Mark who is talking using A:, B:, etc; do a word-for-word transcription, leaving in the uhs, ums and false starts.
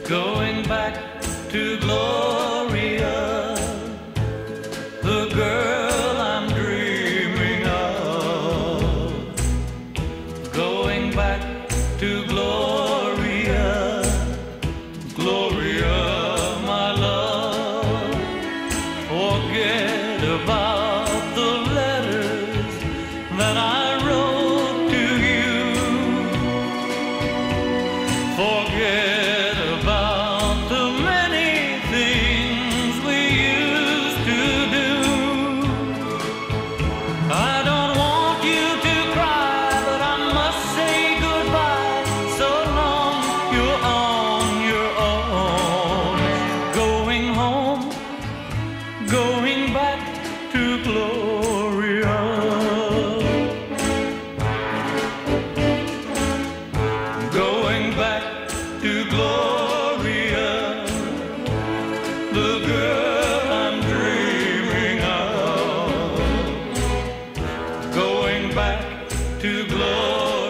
A: Going back to Gloria, the girl I'm dreaming of. Going back to Gloria, Gloria, my love. Forget about the letters that I wrote to you. Forget about the many things we used to do. I don't want you to cry, but I must say goodbye. So long you're on your own. Going home, going back to Gloria. Going back to Gloria, the girl I'm dreaming of. Going back to Gloria.